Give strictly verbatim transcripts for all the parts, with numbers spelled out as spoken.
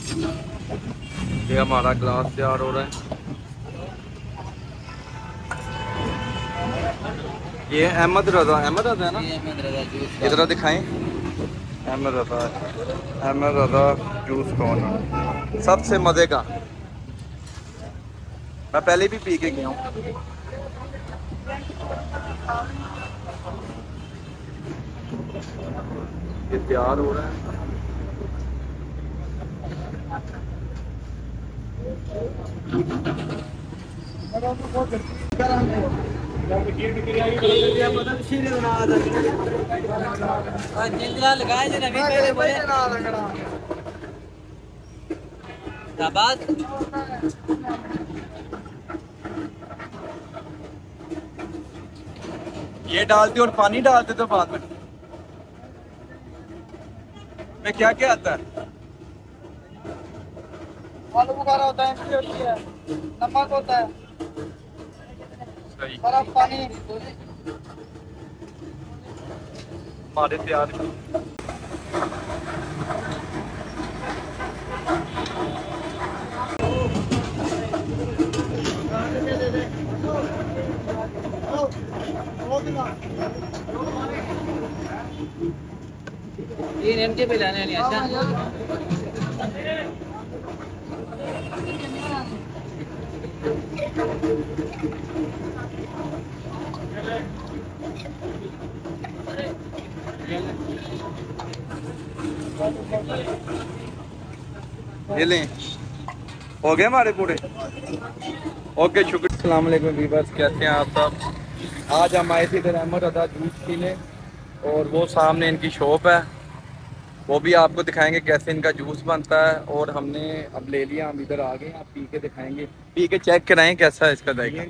ये हमारा ग्लास तैयार हो रहा है। ये अहमद रजा, अहमद रजा है ना, अहमद रजा जूस इधर दिखाएं। अहमद रजा, अहमद रजा जूस कॉर्नर सबसे मज़े का। मैं पहले भी पी के गया हूँ। ये तैयार हो रहा है। लगाए ये डालते और पानी डालते तो बाद में में क्या क्या आता है? आलू बुखारा होता है, मिर्ची होती है, नमक होता है, सही बर्फ, पानी। हमारे तैयार ये एमटी पे लाने नहीं अच्छा। ये लें, हो गए हमारे पूरे। ओके शुक्रिया। अस्सलाम वालेकुम वीवर्स, कैसे हैं आप सब। आज हम आए थे इधर अहमद रजा जूस पीने और वो सामने इनकी शॉप है, वो भी आपको दिखाएंगे कैसे इनका जूस बनता है। और हमने अब ले लिया, हम इधर आ गए, आप पी के दिखाएंगे, पी के चेक कराएं कैसा है इसका जायका।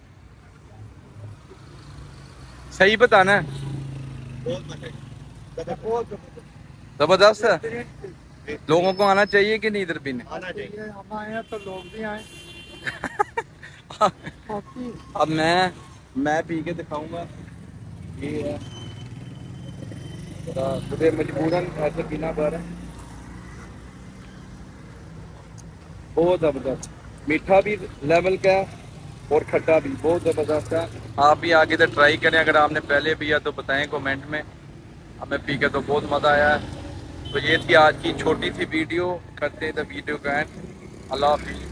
सही बताना है, जबरदस्त है। लोगों को आना चाहिए कि नहीं इधर पीने? आना चाहिए, हम आए हैं तो लोग भी आए। अब मैं मैं पी के दिखाऊंगा। ये है मुझे मजबूरन ऐसे पीना पड़ रहा है। बहुत ज़बरदस्त, मीठा भी लेवल का है और खट्टा भी बहुत ज़बरदस्त है। आप भी आगे से ट्राई करें, अगर आपने पहले पिया तो बताएं कमेंट में। हमें पी के तो बहुत मज़ा आया है। तो ये थी आज की छोटी सी वीडियो, करते थे वीडियो का एंड। अल्लाह हाफिज़।